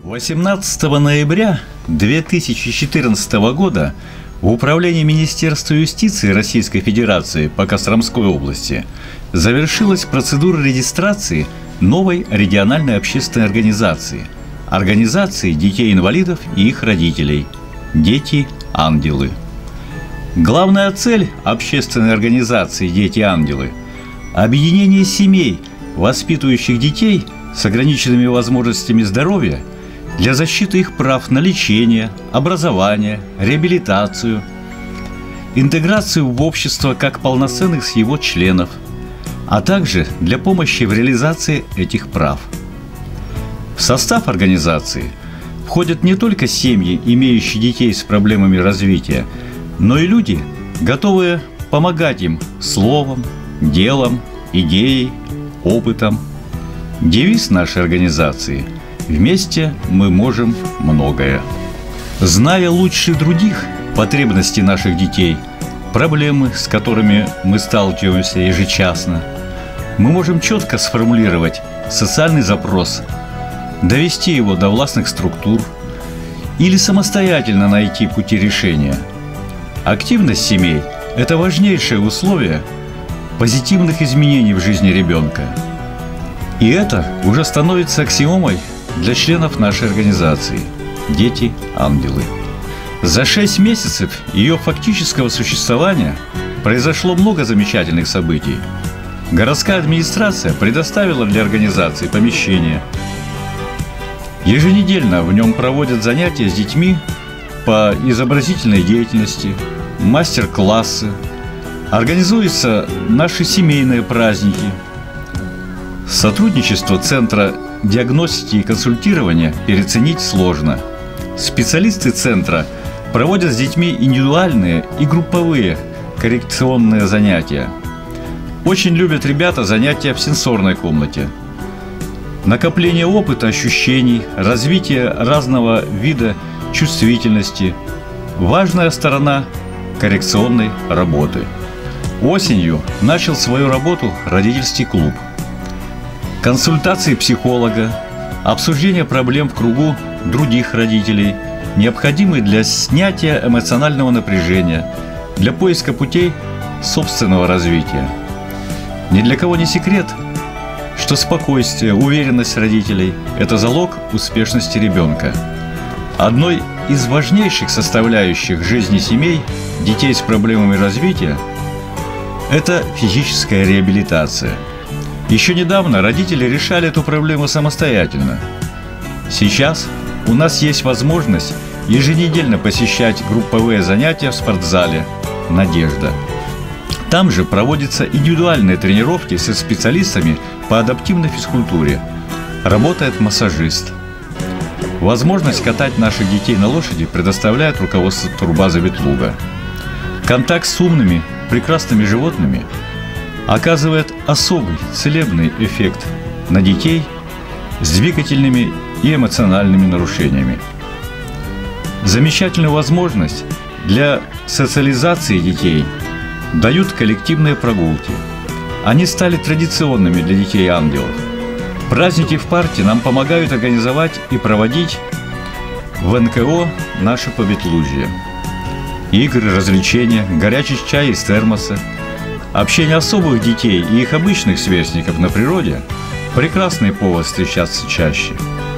18 ноября 2014 года в Управлении Министерства юстиции Российской Федерации по Костромской области завершилась процедура регистрации новой региональной общественной организации – организации детей-инвалидов и их родителей «Дети-ангелы». Главная цель общественной организации «Дети-ангелы» – объединение семей, воспитывающих детей с ограниченными возможностями здоровья, для защиты их прав на лечение, образование, реабилитацию, интеграцию в общество как полноценных его членов, а также для помощи в реализации этих прав. В состав организации входят не только семьи, имеющие детей с проблемами развития, но и люди, готовые помогать им словом, делом, идеей, опытом. Девиз нашей организации – «Вместе мы можем многое». Зная лучше других потребности наших детей, проблемы, с которыми мы сталкиваемся ежечасно, мы можем четко сформулировать социальный запрос, довести его до властных структур или самостоятельно найти пути решения. Активность семей – это важнейшее условие позитивных изменений в жизни ребенка. И это уже становится аксиомой для членов нашей организации «Дети-ангелы». За 6 месяцев ее фактического существования произошло много замечательных событий. Городская администрация предоставила для организации помещение. Еженедельно в нем проводят занятия с детьми по изобразительной деятельности, мастер-классы, организуются наши семейные праздники. Сотрудничество Центра диагностики и консультирования переоценить сложно. Специалисты Центра проводят с детьми индивидуальные и групповые коррекционные занятия. Очень любят ребята занятия в сенсорной комнате. Накопление опыта, ощущений, развитие разного вида чувствительности – важная сторона коррекционной работы. Осенью начал свою работу родительский клуб. Консультации психолога, обсуждение проблем в кругу других родителей, необходимые для снятия эмоционального напряжения, для поиска путей собственного развития. Ни для кого не секрет, что спокойствие, уверенность родителей – это залог успешности ребенка. Одной из важнейших составляющих жизни семей, детей с проблемами развития – это физическая реабилитация. Еще недавно родители решали эту проблему самостоятельно. Сейчас у нас есть возможность еженедельно посещать групповые занятия в спортзале «Надежда». Там же проводятся индивидуальные тренировки со специалистами по адаптивной физкультуре. Работает массажист. Возможность катать наших детей на лошади предоставляет руководство турбазы Ветлуга. Контакт с умными, прекрасными животными оказывает особый целебный эффект на детей с двигательными и эмоциональными нарушениями. Замечательную возможность для социализации детей дают коллективные прогулки. Они стали традиционными для детей-ангелов. Праздники в парке нам помогают организовать и проводить в НКО наше Поветлужье. Игры, развлечения, горячий чай из термоса, общение особых детей и их обычных сверстников на природе – прекрасный повод встречаться чаще.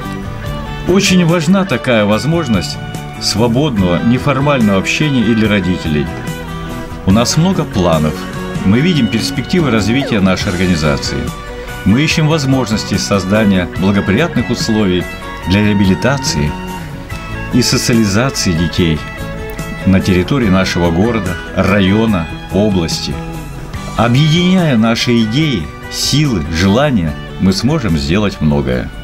Очень важна такая возможность свободного, неформального общения и для родителей. У нас много планов. Мы видим перспективы развития нашей организации. Мы ищем возможности создания благоприятных условий для реабилитации и социализации детей на территории нашего города, района, области. Объединяя наши идеи, силы, желания, мы сможем сделать многое.